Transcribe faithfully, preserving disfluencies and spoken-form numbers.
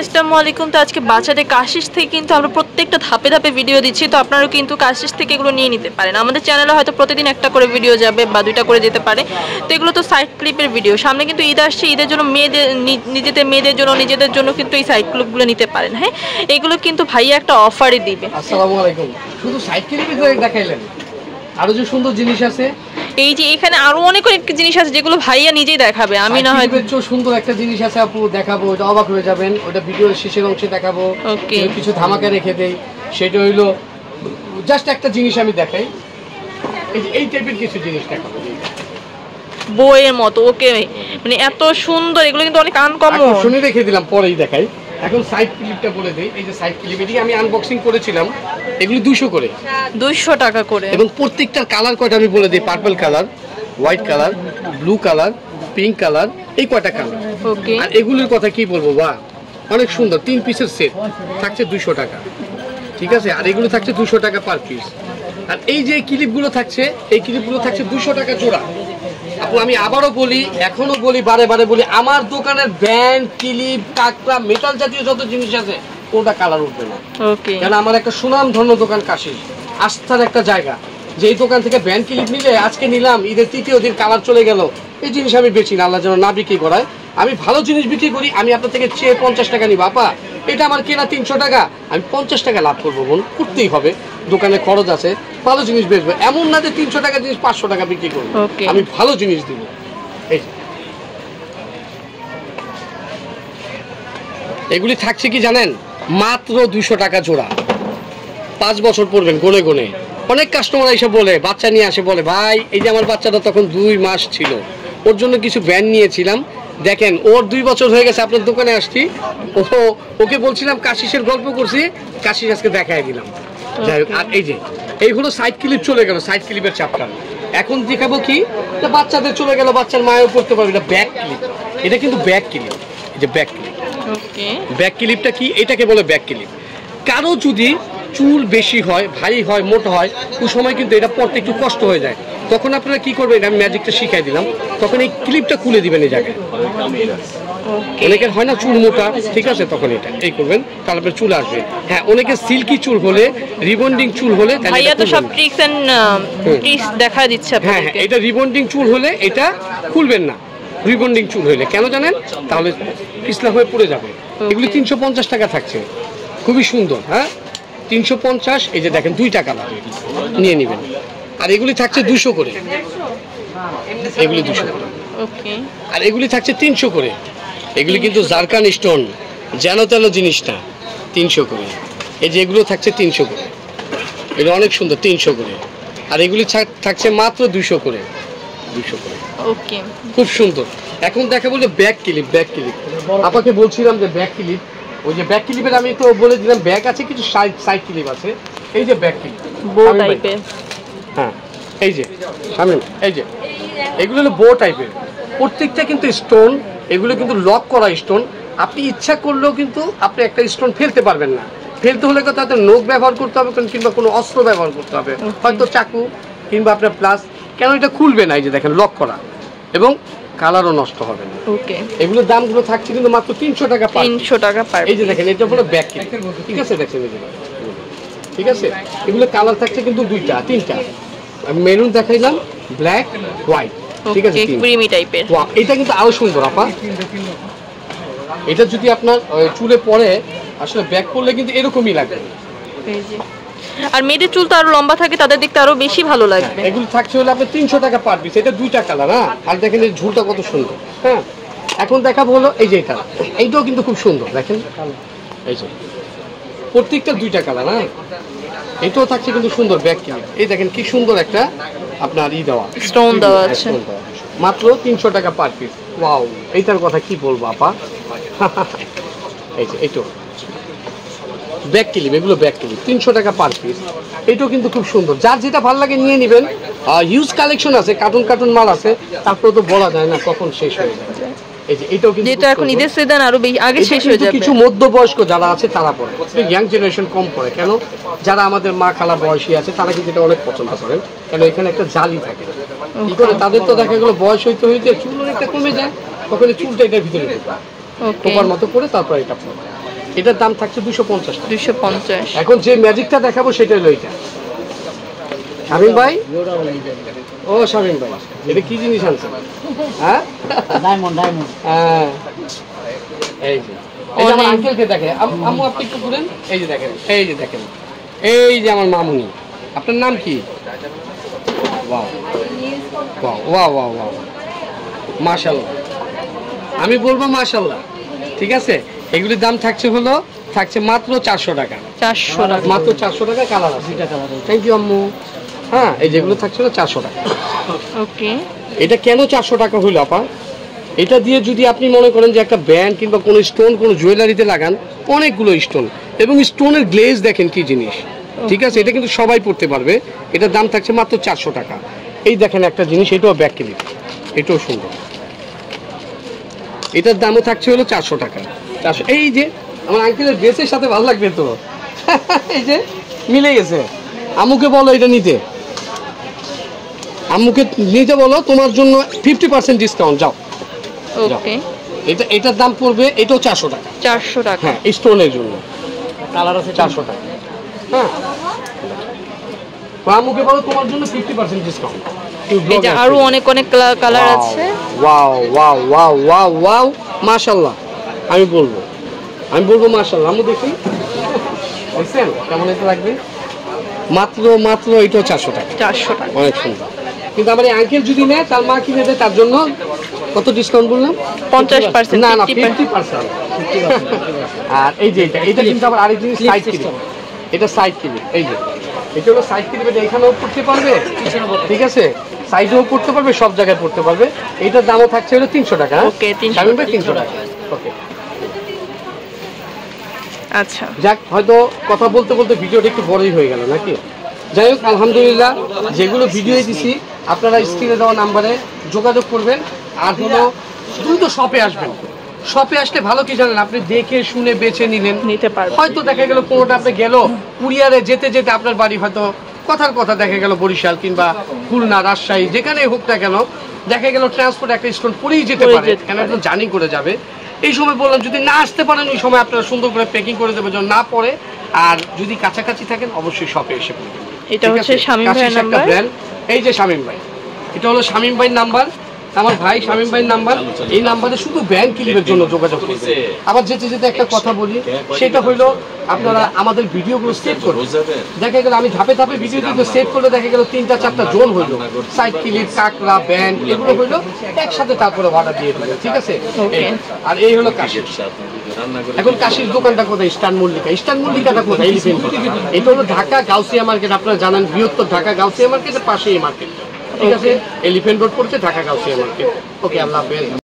আসসালামু আলাইকুম। তো আজকে বাচ্চাদের কাশিস থেকে কিন্তু আমরা প্রত্যেকটা ধাপে ধাপে ভিডিও দিচ্ছি, তো আপনারাও কিন্তু কাশিস থেকে এগুলো নিয়ে নিতে পারেন। আমাদের চ্যানেলে হয়তো প্রতিদিন একটা করে ভিডিও যাবে বা দুইটা করে যেতে পারে। তো এগুলো তো সাইড ক্লিপের ভিডিও, সামনে কিন্তু ঈদ আসছে, ঈদের জন্য মেয়েদের নিজেদের মেয়েদের জন্য নিজেদের জন্য কিন্তু এই সাইড ক্লিপগুলো নিতে পারেন। হ্যাঁ, এগুলো কিন্তু ভাইয়া একটা অফারে দিবে। আসসালামু আলাইকুম। শুধু সাইড ক্লিপই দেখাইলেন, আরো যে সুন্দর জিনিস আছে, এই যে এখানে আরো অনেক অনেক জিনিস আছে যেগুলো ভাইয়া নিজেই দেখাবে, আমি না হয় সুন্দর একটা জিনিস আছে আপু, দেখাবো, ওটা অবাক হয়ে যাবেন। ওটা ভিডিওর শেষের অংশে দেখাবো। ওকে, কিছু ধামাকা রেখে দেই, সেটা হইলো জাস্ট একটা জিনিস আমি দেখাই। এই যে এই টাইপের কিছু জিনিস দেখাবো বইয়ের মতো। ওকে, মানে এত সুন্দর, এগুলো কিন্তু অনেক আনকমন। শুনে রেখে দিলাম, পরেই দেখাই। এখন সাইড ক্লিপটা বলে দেই। এই যে সাইড ক্লিপ, এটি আমি আনবক্সিং করেছিলাম, এগুলো দুশো করে, দুইশো টাকা করে। এবং প্রত্যেকটার কালার কয়টা আমি বলে দিই। Purple colour, white colour, blue colour, pink colour, এই কয়টা কালার। ওকে, আর এগুলোর কথা কি বলবো, বাহ অনেক সুন্দর। তিন পিসের সেট থাকছে দুশো টাকা, ঠিক আছে। আর এগুলো থাকছে দুশো টাকা পার পিস। আর এই যে ক্লিপগুলো থাকছে, এই ক্লিপগুলো থাকছে দুশো টাকা জোড়া। আপু আমি আবারও বলি, এখনো বলি, বারে বারে বলি, আমার দোকানের ব্যান্ড, ক্লিপ, কাঁকড়া, মেটাল জাতীয় যত জিনিস আছে কোনটা কালার উঠবে না। ওকে, কারণ আমার একটা সুনাম ধন্য দোকান কাশিস, আস্থার একটা জায়গা। যে এই দোকান থেকে ব্যান্ড ক্লিপ নিলে, আজকে নিলাম, ঈদের তৃতীয় দিন কালার চলে গেল, এই জিনিস আমি বেচি না, আল্লাহ যেন না বিক্রি করায়। আমি ভালো জিনিস বিক্রি করি। আমি আপনার থেকে চেয়ে পঞ্চাশ টাকা নিই, বাপা এটা আমার কেনা তিনশো টাকা, আমি পঞ্চাশ টাকা লাভ করবো, বোন করতেই হবে, দোকানে খরচ আছে, ভালো জিনিস বেচবো। এমন না যে তিনশো টাকা জিনিস পাঁচশো টাকা বিক্রি করবো, আমি ভালো জিনিস দিব। এই এগুলি থাকছে কি জানেন, মাত্র দুইশো টাকা জোড়া। পাঁচ বছর পড়বেন গনে গনে। অনেক কাস্টমার এসে বলে, বাচ্চা নিয়ে আসে, বলে ভাই এই যে আমার বাচ্চাটা তখন দুই মাস ছিল, ওর জন্য কিছু ব্যান্ড নিয়েছিলাম, দেখেন ওর দুই বছর হয়ে গেছে, আপনার দোকানে আসছি, ও ওকে বলছিলাম কাশিসের গল্প করছি, কাশিস আজকে দেখাই দিলাম। যাই হোক, আর এই যে এইগুলো সাইড ক্লিপ চলে গেল, সাইড ক্লিপের চ্যাপ্টার। এখন দেখাবো কি, বাচ্চাদের চলে গেল, বাচ্চার মায়েও করতে পারবে। এটা ব্যাক ক্লিপ, এটা কিন্তু ব্যাক ক্লিপ। এই যে ব্যাক ক্লিপ, ব্যাক ক্লিপটা কি, এটাকে বলে ব্যাক ক্লিপ। কারো যদি চুল বেশি হয়, ভারী হয়, মোটা হয়, ওই সময় কিন্তু এটা পড়তে একটু কষ্ট হয়ে যায়, তখন আপনারা কি করবেন, আমি ম্যাজিকটা শিখাই দিলাম, তখন এই ক্লিপটা খুলে দিবেন এই জায়গায়। অনেকের হয় না চুল মোটা, ঠিক আছে, তখন এটা এই করবেন, তাহলে আপনার চুল আসবে। হ্যাঁ, অনেকে সিল্কি চুল হলে, রিবন্ডিং চুল হলে, ভাইয়া তো সব ট্রিক্স এন্ড ট্রিক্স দেখা দিচ্ছে আপনাদের। হ্যাঁ হ্যাঁ, এটা রিবন্ডিং চুল হলে এটা খুলবেন না। রিবন্ডিং চুল হলে কেন জানেন, তাহলে পিছলা হয়ে পড়ে যাবে। এগুলি তিনশো পঞ্চাশ টাকা থাকছে, খুবই সুন্দর। হ্যাঁ, তিনশো পঞ্চাশ। এই যে দেখেন দুইটা কালার, নিয়ে নেবেন। আর এগুলি থাকছে দুশো করে, এগুলি দুশো করে। আর এগুলি থাকছে তিনশো করে। এগুলি কিন্তু জারকান স্টোন, যেন তেন জিনিসটা, তিনশো করে। এই যে এগুলো থাকছে তিনশো করে, এগুলো অনেক সুন্দর, তিনশো করে। আর এগুলি থাকছে মাত্র দুশো করে, দুশো করে। ওকে, খুব সুন্দর। এখন দেখা বলতে ব্যাক ক্লিপ, ব্যাক ক্লিপ আপনাকে বলছিলাম যে ব্যাক ক্লিপ, ওই যে ব্যাক ক্লিপের আমি তো বলে দিলাম, ব্যাক আছে, কিছু সাইড সাইড ক্লিপ আছে। এই যে ব্যাক ক্লিপ, বো টাইপের। হ্যাঁ, এই যে সামনে, এই যে এগুলো হলো বো টাইপের, প্রত্যেকটা কিন্তু স্টোন, এগুলো কিন্তু লক করা স্টোন। আপনি ইচ্ছা করলেও কিন্তু আপনি একটা স্টোন ফেলতে পারবেন না। ফেলতে হলে তো তাদের নখ ব্যবহার করতে হবে, কিংবা কোনো অস্ত্র ব্যবহার করতে হবে, হয়তো চাকু কিংবা আপনার প্লাস। কেন এটা খুলবে না, এই যে দেখেন লক করা, এবং কালারও নষ্ট হবে না। ওকে, এগুলোর দামগুলো থাকছে কিন্তু মাত্র তিনশো টাকা পার, তিনশো টাকা পার। এই যে দেখেন, এটা হলো ব্যাক ক্লিপ, ঠিক আছে, দেখেন, ঠিক আছে। এগুলো কালার থাকছে কিন্তু দুইটা তিনটা, আমি মেরুন দেখাইলাম, ব্ল্যাক, হোয়াইট, ঠিক আছে, ক্রিমি টাইপের। এটা কিন্তু আরো সুন্দর আপা, এটা যদি আপনার চুলে পরে, আসলে ব্যাক করলে কিন্তু এরকমই লাগবে। আর মেয়েদের চুল তো আরো লম্বা থাকে, তাদের দেখতে আরো বেশি ভালো লাগবে। এগুলো থাকছে হলে আপনার তিনশো টাকা পার পিস। এটা দুইটা কালার। হ্যাঁ, আর দেখেন এই ঝুলটা কত সুন্দর। হ্যাঁ, এখন দেখাবো হলো এই যে এটা, এইটাও কিন্তু খুব সুন্দর, দেখেন, এই যে প্রত্যেকটা দুইটা কালার। হ্যাঁ, এটাও থাকছে কিন্তু সুন্দর ব্যাক ক্লিপ। এই দেখেন কি সুন্দর একটা আপনার ই দেওয়া, স্টোন দেওয়া আছে, মাত্র তিনশো টাকা পার পিস। ওয়াও, এইটার কথা কি বলবো আপা। এই যে এইটাও ব্যাক ক্লিপ, এগুলো ব্যাক ক্লিপ, তিনশো টাকা পার পিস। এটাও কিন্তু খুব সুন্দর, যার যেটা ভালো লাগে নিয়ে নেবেন। হিউজ কালেকশন আছে, কার্টুন কার্টুন মাল আছে, তারপরে তো বলা যায় না কখন শেষ হয়ে যায়। এই যে এটাও কিন্তু, যেটা এখন ঈদের সিজন আরো আগে শেষ হয়ে যাবে। কিছু মধ্যবয়স্ক যারা আছে তারা পরে, ইয়াং জেনারেশন কম পরে। কেন, যারা আমাদের মা খালা বয়সী আছে তারা কিন্তু এটা অনেক পছন্দ করেন, কেন এখানে একটা জালি থাকে। কি করে, তাদের তো দেখা গেলো বয়স হইতে হইতে চুল অনেকটা কমে যায়, তখন চুলটা এটার ভিতরে ঢোকার মতো করে তারপর এটা পরে। এটার দাম থাকছে দুশো পঞ্চাশ টাকা। দুশো পঞ্চাশ। এখন যে ম্যাজিকটা দেখাবো সেটা হলো এটা। শামীম ভাই, ও শামীম ভাই, এটা কি জিনিস আনছে? হ্যাঁ, ডায়মন্ড ডায়মন্ড। হ্যাঁ, এই যে এই যে আমার আঙ্কেলকে দেখে, আম্মু আপনি একটু ঘুরেন, এই যে দেখেন, এই যে দেখেন, এই যে আমার মামুনি। আপনার নাম কি? Wow wow wow wow wow, মাশাআল্লাহ, আমি বলবো মাশাআল্লাহ। ঠিক আছে, এগুলির দাম থাকছে হলো থাকছে মাত্র চারশো টাকা। চারশো টাকা, মাত্র চারশো টাকা। কালার আছে, থ্যাংক ইউ আম্মু। হ্যাঁ, এই যেগুলো থাকছে হলো চারশো টাকা। ওকে, এটা কেন চারশো টাকা হইলো আপা? এটা দিয়ে যদি আপনি মনে করেন যে একটা ব্যান্ড কিংবা কোনো স্টোন কোনো জুয়েলারিতে লাগান, অনেকগুলো স্টোন এবং স্টোনের গ্লেজ দেখেন কি জিনিস। ঠিক আছে, এটা কিন্তু সবাই পড়তে পারবে। এটার দাম থাকছে মাত্র চারশো টাকা। এই দেখেন একটা জিনিস, এটাও ব্যাক ক্লিপ, এটাও সুন্দর, এটার দামও থাকছে হলো চারশো টাকা। চারশো। এই যে আমার আঙ্কেলের ড্রেসের সাথে ভালো লাগবে তো, এই যে মিলে গেছে। আম্মুকে বলো এটা নিতে, আম্মুকে নিতে বলো, তোমার জন্য ফিফটি পার্সেন্ট ডিসকাউন্ট। যাও। ওকে, এটা এটার দাম পড়বে, এটাও চারশো টাকা। চারশো টাকা, হ্যাঁ, স্টোনের জন্য। কালার আছে চারশো টাকা। হ্যাঁ, আম্মুকে বলো তোমার জন্য ফিফটি পার্সেন্ট ডিসকাউন্ট। এই যে আরো অনেক অনেক কালার আছে। Wow wow wow wow wow, মাশাআল্লাহ। আমি বলবো আমি বলবো মাশাআল্লাহ। আম্মু দেখি, দেখছেন কেমন এটা লাগবে? মাত্র মাত্র এটাও চারশো টাকা। চারশো টাকা, অনেক সুন্দর। কিন্তু আমার এই আঙ্কেল যদি নেয়, তার মা কিনে দেয়, তার জন্য কত ডিসকাউন্ট বললাম? পঞ্চাশ পার্সেন্ট। না না, ফিফটি পার্সেন্ট। আর এই যে এটা এটা কিন্তু আবার আরেক জিনিস, সাইড ক্লিপ। এটা সাইড ক্লিপ, এই যে এটা হলো সাইড ক্লিপ। এটা এখানেও পড়তে পারবে, ঠিক আছে, সাইডেও পড়তে পারবে, সব জায়গায় পড়তে পারবে। এটার দামও থাকছে হলো তিনশো টাকা। ওকে, তিনশো টাকা। ওকে, আচ্ছা, যাক, হয়তো কথা বলতে বলতে ভিডিওটা একটু বড়ই হয়ে গেল নাকি? যাই হোক, আলহামদুলিল্লাহ, যেগুলো ভিডিও দিছি আপনারা স্ক্রিনে দেওয়া নাম্বারে যোগাযোগ করবেন। আর হলো দ্রুত শপে আসবেন। শপে আসলে ভালো কি জানেন, আপনি দেখে শুনে বেছে নিলেন, নিতে পারবেন। হয়তো দেখা গেল কোনোটা আপনি গেল কুরিয়ারে যেতে যেতে আপনার বাড়ি হয়তো কথার কথা দেখা গেল বরিশাল কিংবা খুলনা, রাজশাহী, যেখানেই হোক না কেন, দেখা গেল ট্রান্সপোর্ট একটা স্টোন পরেই যেতে পারে, কেন একদম জার্নি করে যাবে। এই সময় বললাম যদি না আসতে পারেন, ওই সময় আপনারা সুন্দর করে প্যাকিং করে দেবেন যেন না পড়ে। আর যদি কাছাকাছি থাকেন, অবশ্যই শপে এসে পড়বেন। এটা হচ্ছে শামীম ভাইয়ের নাম্বার। এই যে শামীম ভাই, এটা হলো শামীম ভাইয়ের নাম্বার, আমার ভাই শামীম ভাইয়ের নাম্বার। এই নাম্বারে শুধু ব্যাংক ক্লিপের জন্য যোগাযোগ করবেন। আবার যেতে যেতে একটা কথা বলি, সেটা হইলো আপনারা আমাদের ভিডিওগুলো সেভ করবেন। দেখা গেল আমি ধাপে ধাপে ভিডিও কিন্তু সেভ করলে দেখা গেল তিনটা চারটা জোন হইলো, সাইড ক্লিপ, কাঁকড়া, ব্যান্ড, এগুলো হইলো একসাথে, তারপরে ভাড়া দিয়ে দেবেন। ঠিক আছে, আর এই হলো কাশির। এখন কাশির দোকানটা কোথায়? ইস্টার্ন মল্লিকা। ইস্টার্ন মল্লিকাটা কোথায়? এটা হলো ঢাকা গাউসিয়া মার্কেট। আপনারা জানেন, বৃহত্তর ঢাকা গাউসিয়া মার্কেটের পাশে এই মার্কেট। ঠিক আছে, এলিফ্যান্ট রোড পড়ছে, ঢাকা গাউসিয়া মার্কেট। ওকে, আল্লাহ হাফেজ।